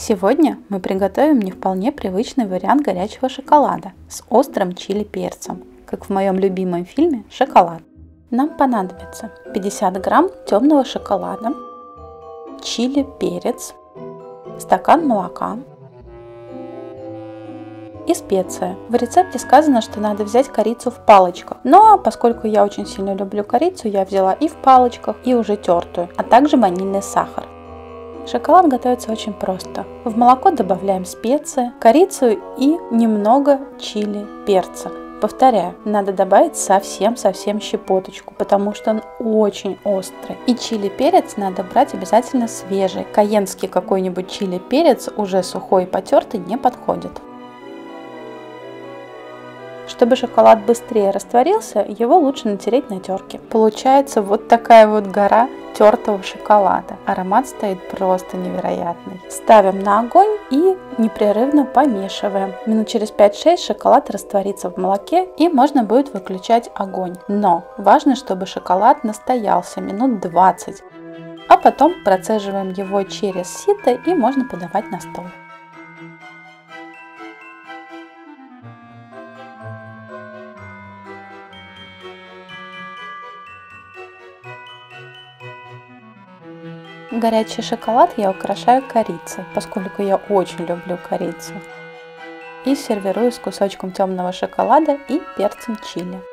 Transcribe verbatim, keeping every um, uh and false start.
Сегодня мы приготовим мне вполне привычный вариант горячего шоколада с острым чили перцем, как в моем любимом фильме «Шоколад». Нам понадобится пятьдесят грамм темного шоколада, чили перец, стакан молока и специя. В рецепте сказано, что надо взять корицу в палочках, но поскольку я очень сильно люблю корицу, я взяла и в палочках, и уже тертую, а также ванильный сахар. Шоколад готовится очень просто. В молоко добавляем специи, корицу и немного чили перца. Повторяю, надо добавить совсем-совсем щепоточку, потому что он очень острый. И чили перец надо брать обязательно свежий. Кайенский какой-нибудь чили перец, уже сухой и потертый, не подходит. Чтобы шоколад быстрее растворился, его лучше натереть на терке. Получается вот такая вот гора тертого шоколада. Аромат стоит просто невероятный. Ставим на огонь и непрерывно помешиваем. Минут через пять-шесть шоколад растворится в молоке и можно будет выключать огонь. Но важно, чтобы шоколад настоялся минут двадцать. А потом процеживаем его через сито и можно подавать на стол. Горячий шоколад я украшаю корицей, поскольку я очень люблю корицу. И сервирую с кусочком темного шоколада и перцем чили.